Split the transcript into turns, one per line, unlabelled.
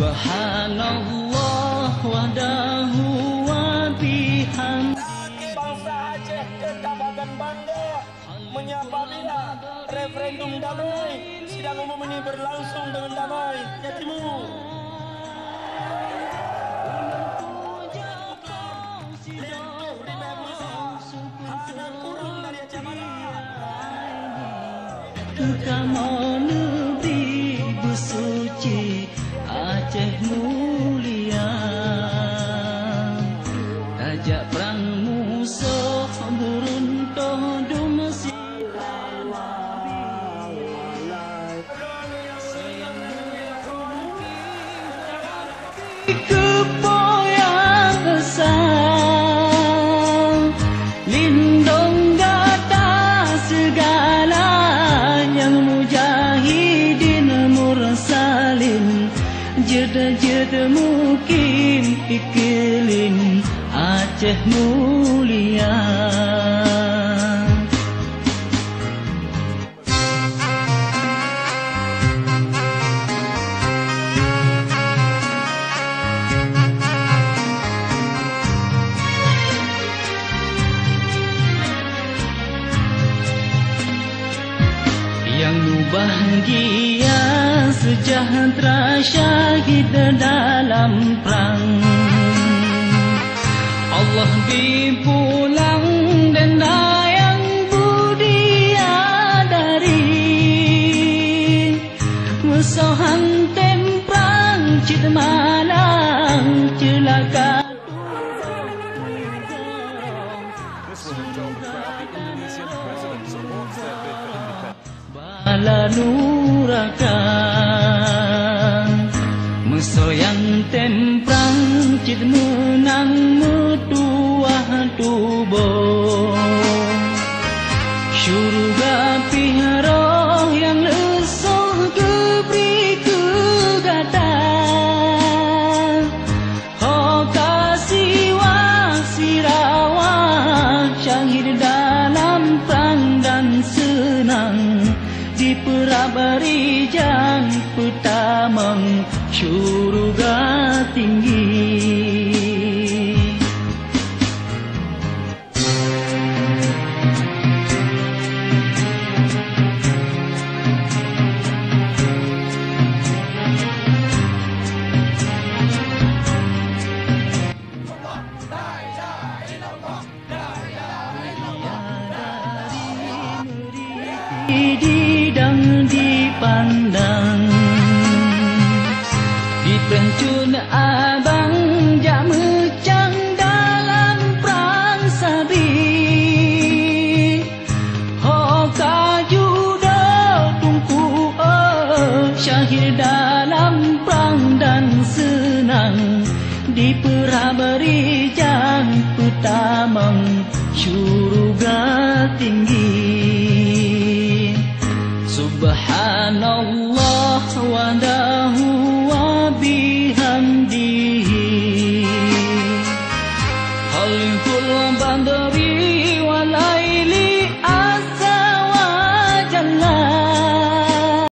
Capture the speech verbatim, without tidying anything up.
Subhanallah wahdahu wa bihamdihi.
Bangsa Aceh ke Kabupaten Banda menyapa bila referendum damai sidang umum ini berlangsung dengan damai. Ya Timur.
Kamu negeri bersuci Aceh mulia, ajak perang musuh beruntuh dumsi. Kepoyang besar lindung gata segala yang mujahidin mursalin, jeda-jeda mukim iklim Aceh mulia. Yang bahagia sejahtera syahid dalam perang, Allah dipulang dan yang budiadari, musuhan temprang cid malang celaka. Bala nurakan musuh yang temprang cid menang metuah tubuh, syurga piharoh yang lesuh keberi kegatan. Oh kasih wasirawah syahid dalam perang dan senang, di perabari jang pertamang syurga tinggi. Didang dipandang, dipencun abang jak mecang dalam perang sabi. Ho kajudo tungku oh, syahid dalam perang dan senang, di perabari jang pertamang syurga tinggi. Subhanallah wahdahu wa bihamdihi.